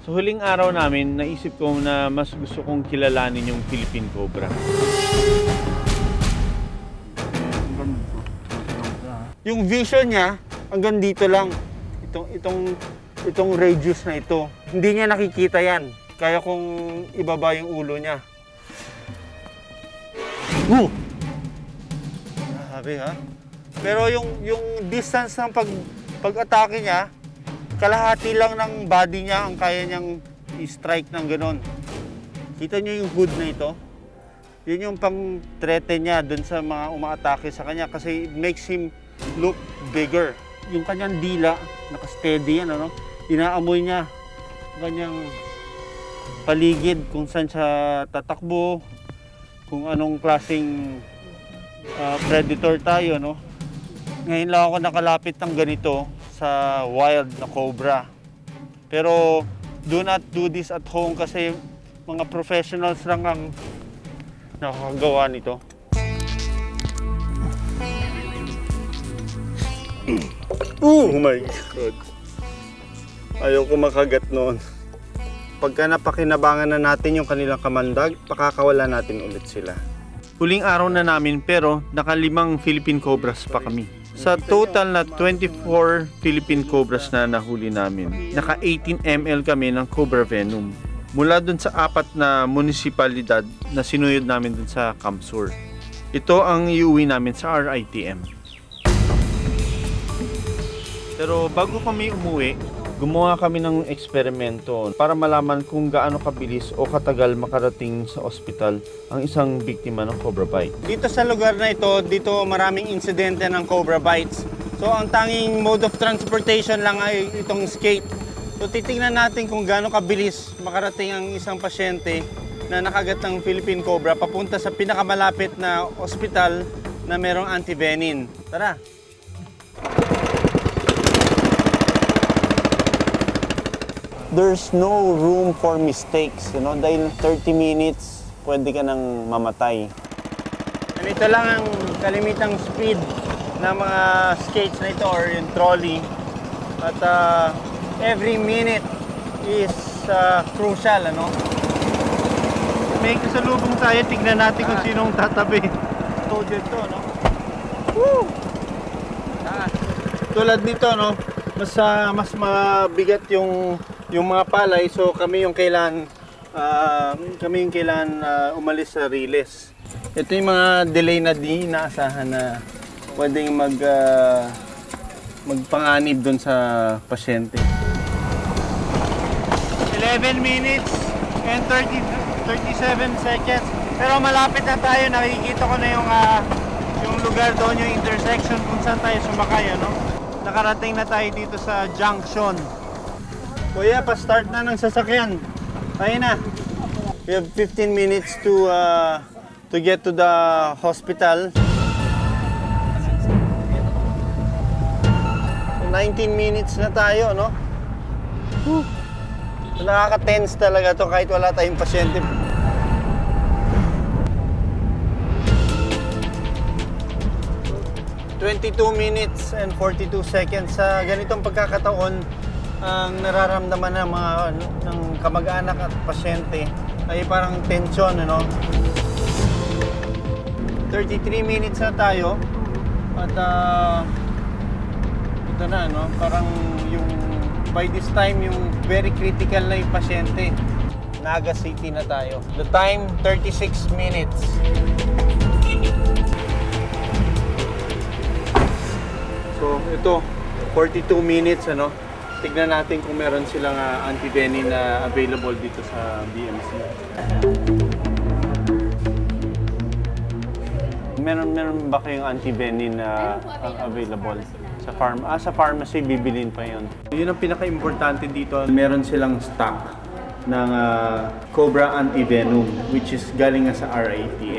Sa huling araw namin, naisip ko na mas gusto kong kilalanin yung Philippine Cobra. Yung vision niya, hanggang dito lang. Itong radius na ito. Hindi niya nakikita yan. Kaya kung ibaba yung ulo niya. Grabe ha? Pero yung distance ng pag-atake niya, kalahati lang ng body niya ang kaya niyang i-strike ng ganon. Kita niyo yung hood na ito? Yun yung pang-threaten niya dun sa mga umaatake sa kanya kasi it makes him look bigger. Yung kanyang dila, naka-steady yan, ano? Inaamoy niya yung kanyang paligid, kung saan siya tatakbo, kung anong klaseng predator tayo, no? Ngayon lang ako nakalapit ng ganito sa wild na cobra. Pero do not do this at home kasi mga professionals lang ang nakakagawa nito. Oh my God! Ayaw ko makagat noon. Pagka napakinabangan na natin yung kanilang kamandag, pakakawala natin ulit sila. Huling araw na namin pero naka-5 Philippine Cobras pa kami. Sa total na 24 Philippine Cobras na nahuli namin, naka 18 ml kami ng Cobra Venom. Mula dun sa 4 na munisipalidad na sinuyod namin dun sa Camp Sur. Ito ang iuwi namin sa RITM. Pero bago kami umuwi, gumawa kami ng eksperimento para malaman kung gaano kabilis o katagal makarating sa ospital ang isang biktima ng Cobra Bite. Dito sa lugar na ito, dito maraming insidente ng Cobra Bites. So ang tanging mode of transportation lang ay itong skate. So titingnan natin kung gaano kabilis makarating ang isang pasyente na nakagat ng Philippine Cobra papunta sa pinakamalapit na ospital na merong antivenin. Tara! There's no room for mistakes, you know, dahil 30 minutes, pwede ka nang mamatay. Ito lang ang kalimitang speed ng mga skates na ito or yung trolley. At every minute is crucial, ano? May kasalubong tayo, tignan natin kung sinong tatabi. Loaded to, no? Woo! Tulad nito, no? Mas mabigat yung mga palay, so kami yung kailan umalis sa riles. Ito yung mga delay na di inaasahan na pwedeng magpanganib doon sa pasyente. 11 minutes and 37 seconds. Pero malapit na tayo, nakikita ko na yung lugar doon, yung intersection kung saan tayo sumakay, ano? Nakarating na tayo dito sa junction. Kuya, pa-start na ng sasakyan. Tayo na. We have 15 minutes to get to the hospital. So 19 minutes na tayo, no? So, nakaka-tense talaga to kahit wala tayong pasyente. "22 minutes and 42 seconds sa ganitong pagkakataon, ang nararamdaman ng kamag-anak at pasyente ay parang tensyon, ano? 33 minutes na tayo at ito na, no? Parang by this time yung very critical na yung pasyente. Naga City na tayo. The time, 36 minutes. So ito, 42 minutes, ano? Tignan natin kung meron silang antivenin na available dito sa BMC. Meron ba kayong antivenin na available? Sa pharmacy, bibilin pa yun. Yun ang pinaka-importante dito. Meron silang stock ng Cobra Antivenom, which is galing sa RITM.